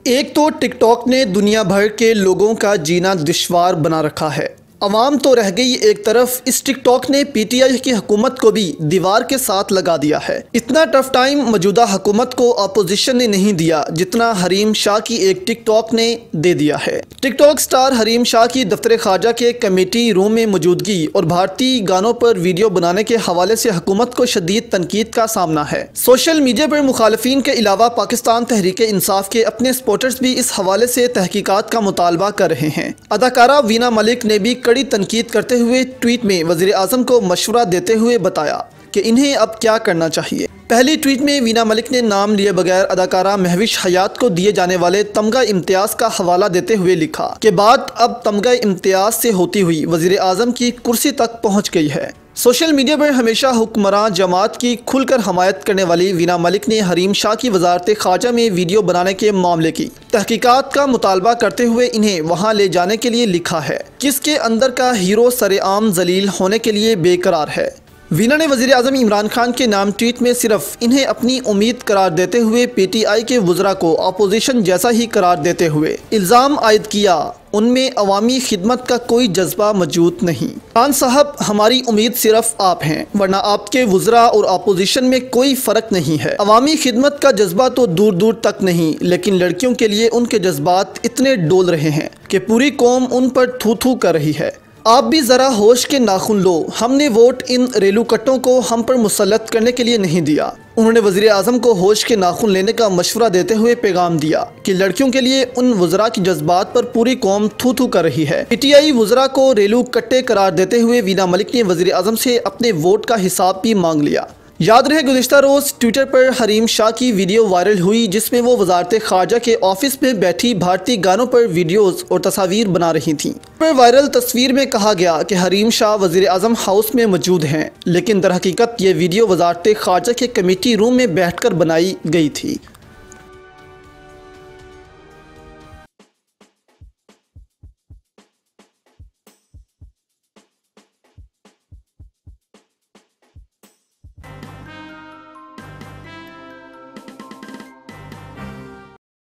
एक तो टिकटॉक ने दुनिया भर के लोगों का जीना दुश्वार बना रखा है। अवाम तो रह गई एक तरफ, इस टिकटॉक ने पीटीआई की हुकूमत को भी दीवार के साथ लगा दिया है। इतना टफ टाइम मौजूदा हुकूमत को अपोजिशन ने नहीं दिया जितना हरीम शाह की एक टिकटॉक ने दे दिया है। टिकटॉक स्टार हरीम शाह की दफ्तर खारजा के कमेटी रूम में मौजूदगी और भारतीय गानों पर वीडियो बनाने के हवाले से हुकूमत को शदीद तनकीद का सामना है। सोशल मीडिया पर मुखालफिन के अलावा पाकिस्तान तहरीक इंसाफ के अपने सपोर्टर्स भी इस हवाले से तहकीकात का मुतालबा कर रहे हैं। अदाकारा वीना मलिक ने भी कड़ी तनकीद करते हुए ट्वीट में वज़ीर आज़म को मशवरा देते हुए बताया कि इन्हें अब क्या करना चाहिए। पहली ट्वीट में वीना मलिक ने नाम लिए बगैर अदाकारा महविश हयात को दिए जाने वाले तमगा इम्तियाज़ का हवाला देते हुए लिखा कि बात अब तमगा इम्तियाज़ से होती हुई वज़ीर आज़म की कुर्सी तक पहुँच गई है। सोशल मीडिया पर हमेशा हुक्मरान जमात की खुलकर हमायत करने वाली वीना मलिक ने हरीम शाह की वजारत खारजा में वीडियो बनाने के मामले की तहकीकात का मुतालबा करते हुए इन्हें वहां ले जाने के लिए लिखा है, किसके अंदर का हीरो सरेआम जलील होने के लिए बेकरार है। वीना ने वज़ीर आज़म इमरान खान के नाम ट्वीट में सिर्फ इन्हें अपनी उम्मीद करार देते हुए पीटीआई के वज़रा को अपोजिशन जैसा ही करार देते हुए इल्ज़ाम आयद किया उनमें अवामी खिदमत का कोई जज्बा मौजूद नहीं। खान साहब, हमारी उम्मीद सिर्फ आप हैं, वरना आपके वज़रा और अपोजिशन में कोई फ़र्क नहीं है। अवामी खिदमत का जज्बा तो दूर दूर तक नहीं, लेकिन लड़कियों के लिए उनके जज्बात इतने डोल रहे हैं कि पूरी कौम उन पर थू थू कर रही है। आप भी ज़रा होश के नाखून लो, हमने वोट इन रेलूकट्टों को हम पर मुसल्लत करने के लिए नहीं दिया। उन्होंने वज़ीर आज़म को होश के नाखून लेने का मशवरा देते हुए पैगाम दिया कि लड़कियों के लिए उन वज़रा के जज्बात पर पूरी कौम थू थू कर रही है। पीटीआई वज़रा को रेलू कट्टे करार देते हुए वीना मलिक ने वज़ीर आज़म से अपने वोट का हिसाब भी मांग लिया। याद रहे गुज़िश्ता रोज़ ट्विटर पर हरीम शाह की वीडियो वायरल हुई जिसमें वो वजारत खारजा के ऑफिस में बैठी भारतीय गानों पर वीडियोस और तस्वीर बना रही थी। पर वायरल तस्वीर में कहा गया कि हरीम शाह वज़ीर आज़म हाउस में मौजूद हैं, लेकिन दरहकीकत ये वीडियो वजारत खारजा के कमेटी रूम में बैठकर बनाई गई थी।